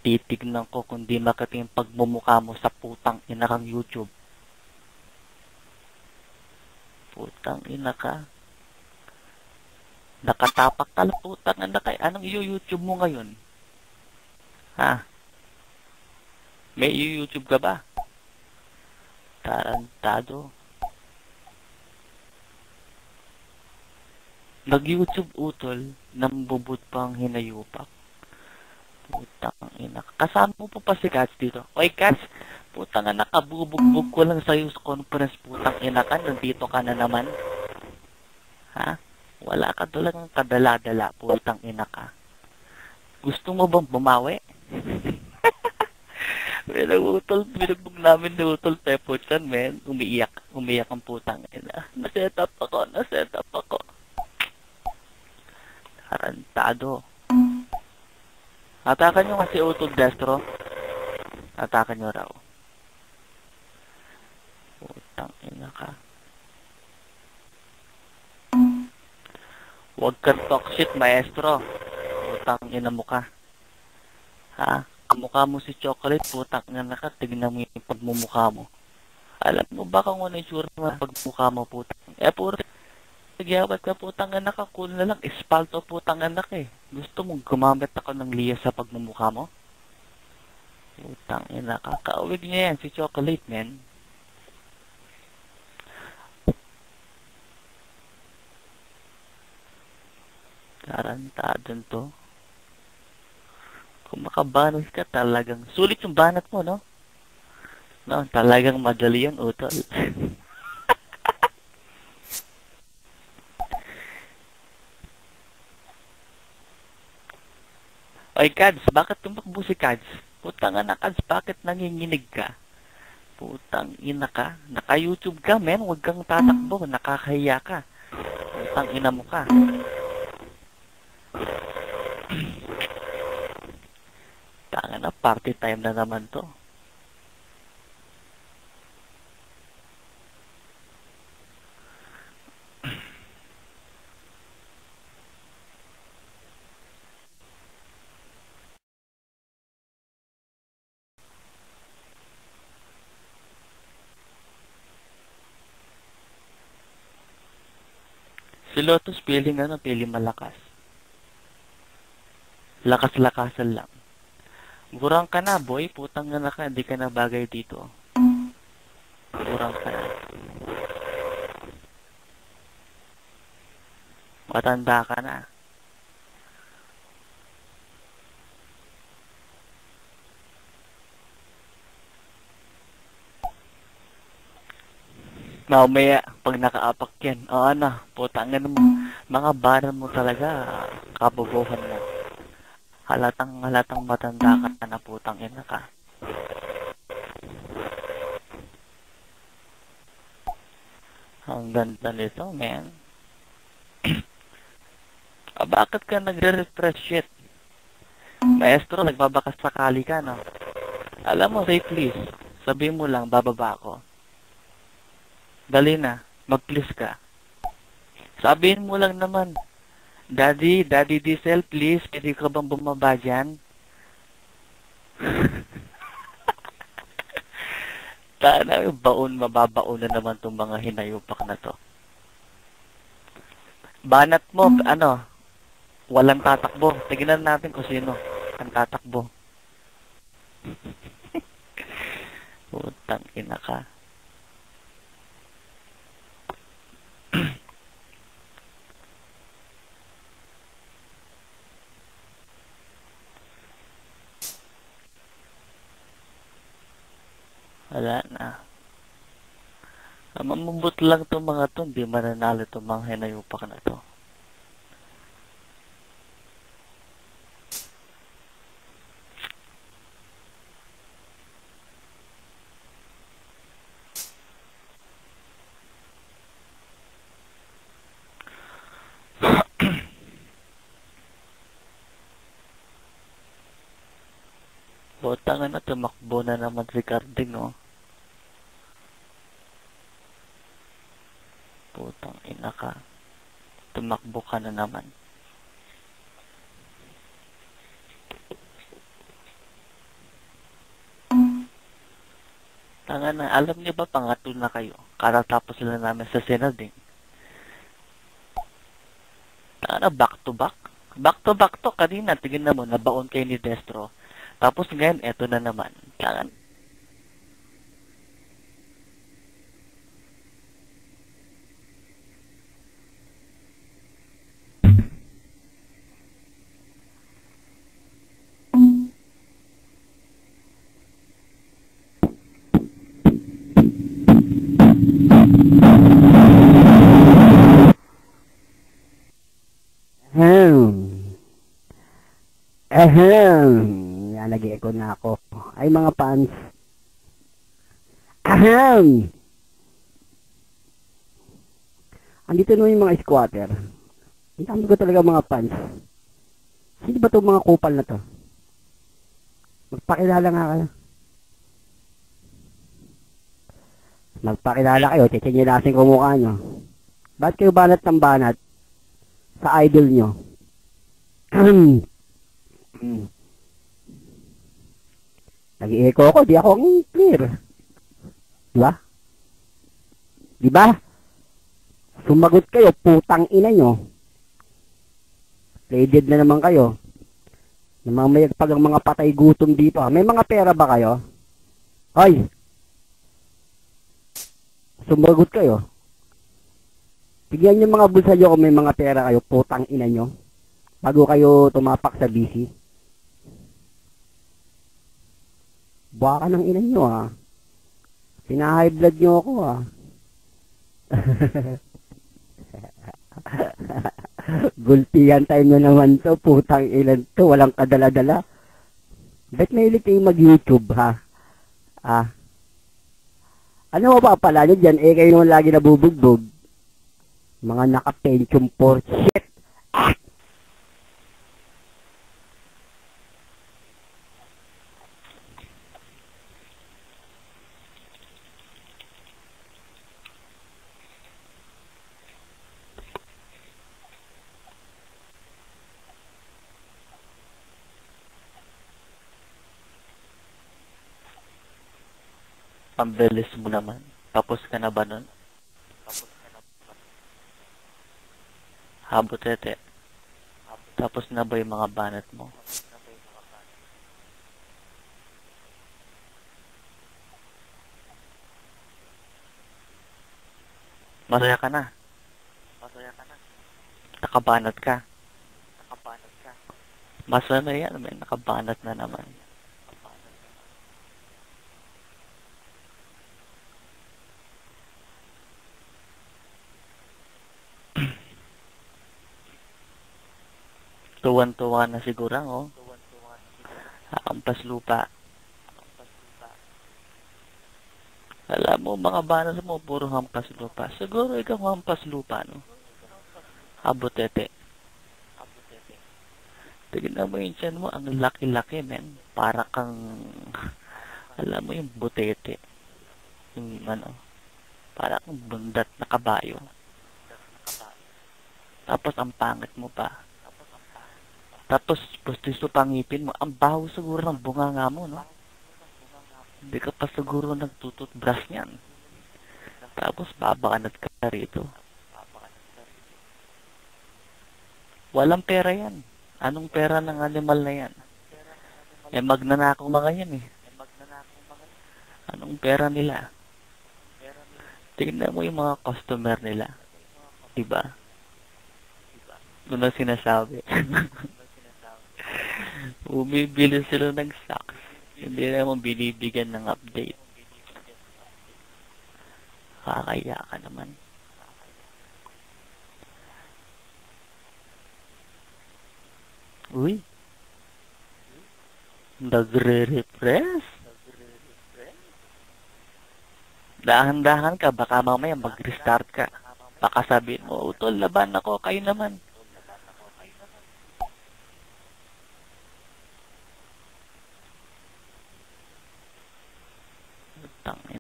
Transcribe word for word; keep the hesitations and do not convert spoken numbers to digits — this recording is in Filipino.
Titignan ko kung di makita yung pagmumukha mo sa putang ina kang YouTube. Putang ina ka. Nakatapak ka lang putang ina ka. Anong i-YouTube mo ngayon? Ha? May i-YouTube ka ba? Tarantado. Nag-YouTube utol, nambubot pang hinayupak. Putang ina. Kasama mo pa pa si Kats dito. Oy Kats, putang ina ka, bubugbog ko lang sa'yo sa conference, putang ina ka, nandito ka na naman. Ha? Wala ka talagang kadala-dala, putang ina ka. Gusto mo bang bumawi? Pinag-utol, pinagbog namin ni Utol Peppo Chan, men. Umiiyak, umiiyak ang putang ina. Naset up ako, naset up ako. Tarantado. Atakan nyo kasi Utol Destro. Atakan nyo raw. Putang ina ka. Huwag kang talk shit, maestro. Putang ina mo ka. Ha? Kamukha mo si Chocolate, putang ina ka. Tignan mo yung pagmumukha mo. Alam mo ba kung ano yung sure mo pagmukha mo, putang? Eh, puro nagyawat ka, putang ina ka. Cool na lang. Espalto, putang ina ka eh. Gusto mong gumamit ako ng liya sa pagmumukha mo? Putang ina ka. Kaawig niya yan, si Chocolate, men. Tarantadon to. Kung makabanat ka, talagang sulit yung banat mo, no? No, talagang madali yan, Utol. Oy, Kads, bakit tumakbo si Kads? Putang ina, Kads, bakit nanginginig ka? Putang ina ka. Naka-YouTube ka, men. Huwag kang tatakbo. Nakakahiya ka. Putang ina mo ka. Tanga na, party time na naman to. Si Lotus feeling ano, feeling malakas. Lakas-lakasan lang. Gurang ka na, boy. Putang na ka, hindi ka na bagay dito. Gurang ka na. Matanda ka na. Mamaya, pag nakaapak yan, o ano, putangin mo, mga baran mo talaga, kabubuhan mo. Halatang, halatang matanda ka na, putang ina ka. Ang ganda nito, man. Ah, bakit ka nagre-refresh shit? Maestro, nagbabakas sakali ka, no? Alam mo, say please. Sabihin mo lang, bababa ako. Dali na, mag-please ka. Sabihin mo lang naman, Daddy, Daddy Diesel, please, pwede ka bang bumaba dyan? Tana, baon, mababaon na naman itong mga hinayupak na to. Banat mo, ano, walang tatakbo. Tignan natin kung sino ang tatakbo. Putang ina ka. Wala na. Mamambot lang itong mga to, hindi mananalo itong mga hinayupak na to. Putang na, tumakbo na naman si Carding, oh. Putang ina ka. Tumakbo ka na naman. Tanga na, alam niyo ba pangatlo na kayo? Katatapos lang namin sa Senading. Tanga na, back to back. Back to back to, kanina, tingnan mo, nabaon kayo ni Destro. Tapos ngayon, eto na naman. Tanga na. Ahem. Ahem. Yan, nag-echo na ako. Ay, mga fans. Ahem. Andito na yung mga squatter. Ang dami ko talaga mga fans. Sino ba itong mga kupal na to? Magpakilala nga kayo. Magpakilala kayo. Tsitsinyilasin ko mukha nyo. Ba't kayo banat ng banat sa idol nyo? Nag-i-echo ako, di ako ang clear. Diba? Diba? Sumagot kayo, putang ina nyo. Play dead na naman kayo. Namamayag pag ang mga patay gutom dito. May mga pera ba kayo? Hoy! Sumagot kayo. Tignan nyo mga bulsa nyo kung may mga pera kayo, putang ina nyo. Bago kayo tumapak sa B C. Baka ng ina nyo ah. Pina-high blood nyo ako ah. Gulpihan time na naman to, putang ilan to, walang kadala-dala. Bet mahilig kayong mag-YouTube ha? Ah. Ano ba pala nyo dyan? Eh kayo naman lagi nabubugbog. Mga naka-pension for shit. Ah! Pambilis mo naman. Tapos ka na ba nun? Habotete. Tapos na ba yung mga banat mo? Masaya ka na. Masaya ka na. Nakabanat ka. Nakabanat ka. Masaya na yan, may nakabanat na naman. Tuwan-tuwa na siguro, oh. Hampas lupa. Alam mo, mga banas mo, puro hampas lupa. Siguro ikaw hampas lupa, no? Abotete. Tignan mo yung tiyan mo, ang laki-laki, men. Para kang, alam mo yung butete. Yung, ano, para kang bundat na kabayo. Tapos, ang pangit mo pa. Tapos, pustiso pangipin mo. Ang baho siguro ng bunganga mo, no? Hindi ka pa siguro nagtututbrush niyan. Tapos, babakanat ka rito. Walang pera yan. Anong pera ng animal na yan? Eh, magnanakaw mga yan, eh. Anong pera nila? Tingnan mo yung mga customer nila. Diba? Doon ang sinasabi. Bumibili sila ng socks. Hindi naman binibigyan ng update. Kakaya ka naman. Uy. Nagre-refresh. Dahan-dahan ka. Baka mamaya mag-restart ka. Baka sabihin mo, utol, laban ako. Kayo naman. Tangin.